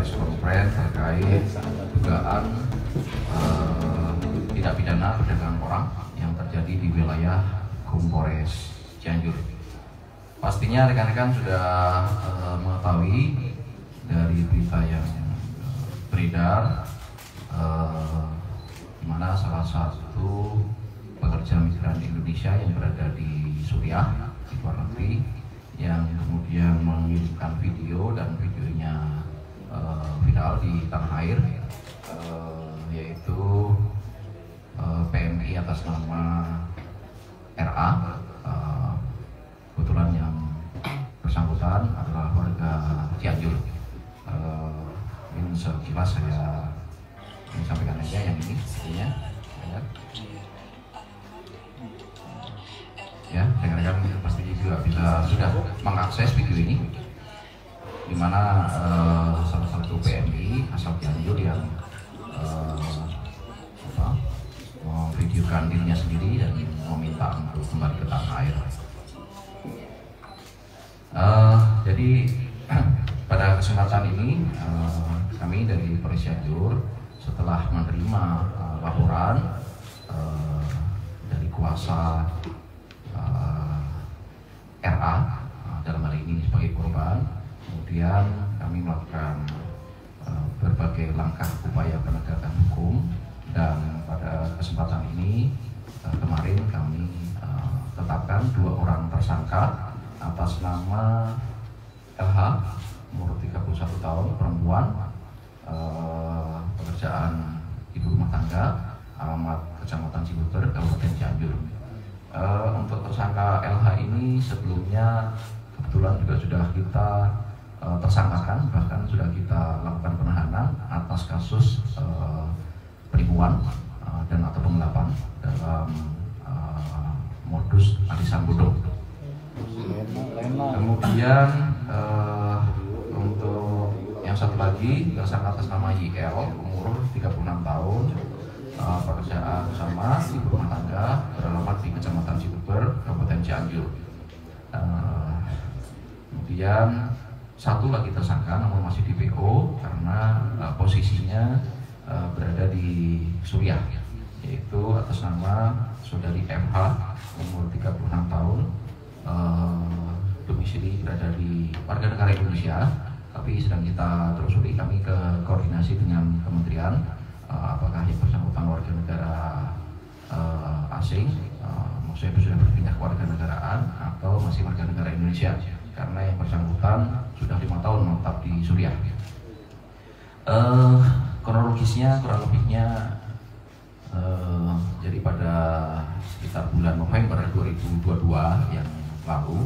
press conference terkait dugaan tindak pidana perdagangan orang yang terjadi di wilayah Polres Cianjur. Pastinya rekan-rekan sudah mengetahui dari berita yang beredar, di mana salah satu pekerja migran Indonesia yang berada di Suriah, di luar negeri, yang kemudian mengirimkan video dan videonya viral di tanah air, yaitu PMI atas nama RA. Kebetulan yang bersangkutan adalah warga Cianjur. Ini sekilas saya sampaikan aja yang ini, ya. Ya, rekan-rekan pasti juga sudah mengakses video ini, di mana salah satu PMI asal Cianjur yang memvideokan dirinya sendiri dan meminta untuk kembali ke tanah air. Jadi pada kesempatan ini kami dari Polres Cianjur setelah menerima laporan dari kuasa RA dalam hal ini sebagai korban, kemudian kami melakukan berbagai langkah upaya penegakan hukum, dan pada kesempatan ini kemarin kami tetapkan 2 orang tersangka atas nama LH, umur 31 tahun, perempuan, pekerjaan ibu rumah tangga, alamat Kecamatan Cibuter, Kabupaten Cianjur. Untuk tersangka LH ini sebelumnya kebetulan juga sudah kita tersangkakan, bahkan sudah kita lakukan penahanan atas kasus penipuan dan atau penggelapan dalam modus arisan bodong. Kemudian untuk yang satu lagi tersangka atas nama YL, umur 36 tahun, pekerjaan sama, ibu rumah tangga, beralamat di Kecamatan Cibuter, Kabupaten Cianjur. Kemudian satu lagi tersangka namun masih di PO karena posisinya berada di Suriah, yaitu atas nama saudari MH, umur 36 tahun, domisili berada di warga negara Indonesia, tapi sedang kita telusuri, kami ke koordinasi dengan kementerian apakah yang bersangkutan warga negara asing, maksudnya sudah berpindah ke warga negaraan atau masih warga negara Indonesia, karena yang bersangkutan sudah 5 tahun menetap di Suriah. Kronologisnya kurang lebihnya jadi pada sekitar bulan November 2022 yang lalu,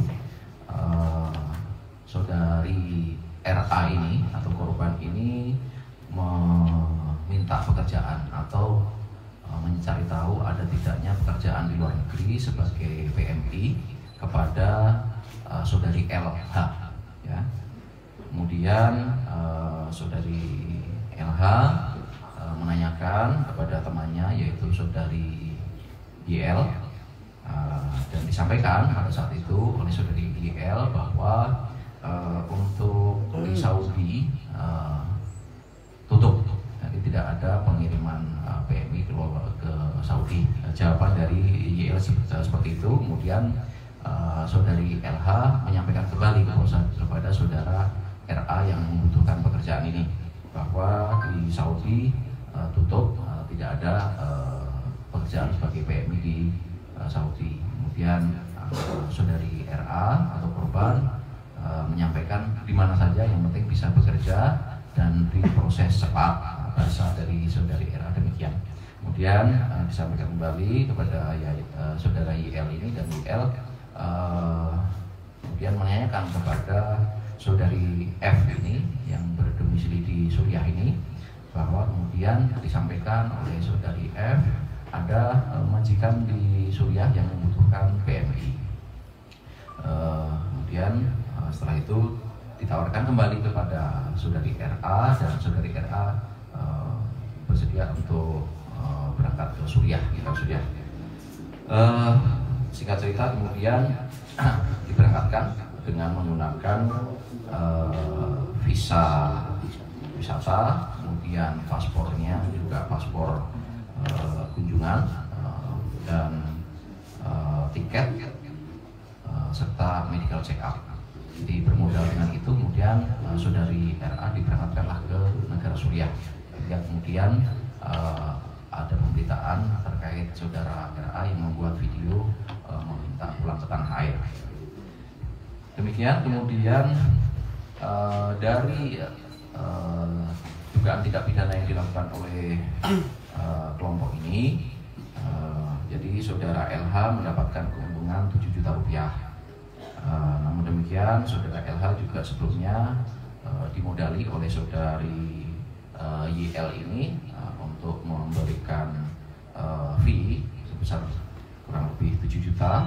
saudari RA ini atau korban ini meminta pekerjaan atau mencari tahu ada tidaknya pekerjaan di luar negeri sebagai PMI kepada saudari LH, ya. Kemudian saudari LH menanyakan kepada temannya yaitu saudari YL, dan disampaikan pada saat itu oleh saudari YL bahwa untuk di Saudi tutup, jadi tidak ada pengiriman PMI ke Saudi. Jawaban dari YL seperti itu. Kemudian saudari LH menyampaikan kembali kepada saudara RA yang membutuhkan pekerjaan ini bahwa di Saudi tutup, tidak ada pekerjaan sebagai PMI di Saudi. Kemudian saudari RA atau korban menyampaikan di mana saja yang penting bisa bekerja dan diproses cepat, bahasa dari saudari RA demikian. Kemudian disampaikan kembali kepada saudara YL ini, dan YL kemudian menanyakan kepada saudari F ini yang berdomisili di Suriah ini, bahwa kemudian disampaikan oleh saudari F ada majikan di Suriah yang membutuhkan PMI. Kemudian setelah itu ditawarkan kembali kepada saudari RA, dan saudari RA bersedia untuk berangkat ke Suriah, Suriah. Singkat cerita, kemudian diberangkatkan dengan menggunakan visa wisata, kemudian paspornya juga paspor kunjungan dan tiket serta medical check up. Jadi bermodal dengan itu kemudian saudari RA diberangkatkanlah ke negara Suriah. Kemudian ada pemberitaan terkait saudara RA yang membuat video meminta pulang ke tanah air. Demikian kemudian dari dugaan tindak pidana yang dilakukan oleh kelompok ini, jadi saudara LH mendapatkan keuntungan 7 juta rupiah. Namun demikian saudara LH juga sebelumnya dimodali oleh saudari YL ini untuk memberikan fee sebesar kurang lebih 7 juta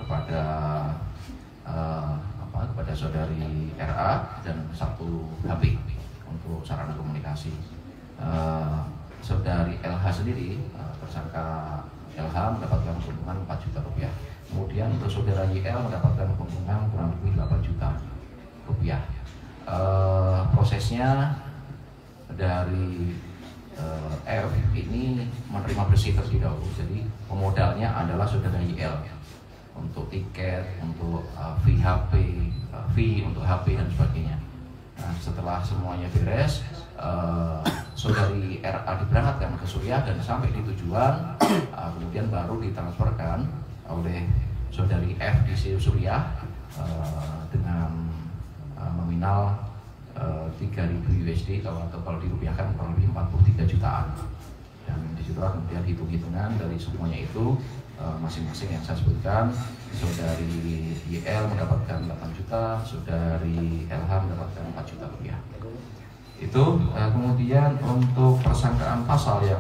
kepada saudari RA dan 1 HP untuk sarana komunikasi. Saudari LH sendiri, tersangka LH mendapatkan keuntungan 4 juta rupiah. Kemudian untuk saudara YL mendapatkan keuntungan kurang lebih 8 juta rupiah. Prosesnya dari F ini menerima bersih terlebih dahulu. Jadi pemodalnya adalah saudara YL untuk tiket, untuk fee HP, fee untuk HP dan sebagainya. Nah, setelah semuanya beres, saudari RA diberangkatkan ke Suriah dan sampai di tujuan, kemudian baru ditransferkan oleh saudari F di Suriah dengan nominal 3.000 USD kalau dirupiahkan kurang lebih 43 jutaan. Dan disitulah kemudian hitung-hitungan dari semuanya itu masing-masing yang saya sebutkan, saudari YL mendapatkan 8 juta, saudari LH mendapatkan 4 juta rupiah. Itu kemudian untuk persangkaan pasal yang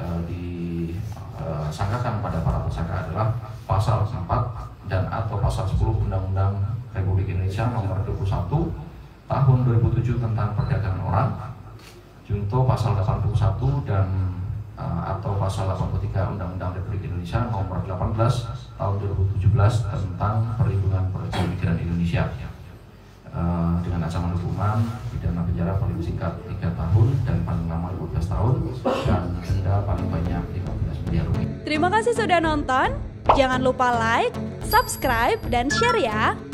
disangkakan pada para tersangka adalah pasal 4 dan atau pasal 10 Undang-Undang Republik Indonesia nomor 21 tahun 2007 tentang perdagangan orang, junto pasal 81 dan atau pasal 83 Undang-Undang Republik Indonesia nomor 18 tahun 2017 tentang perlindungan pekerja migran Indonesia dengan ancaman hukuman pidana penjara paling singkat 3 tahun dan paling lama 15 tahun dan denda paling banyak 15 miliar rupiah. Terima kasih sudah nonton. Jangan lupa like, subscribe, dan share ya.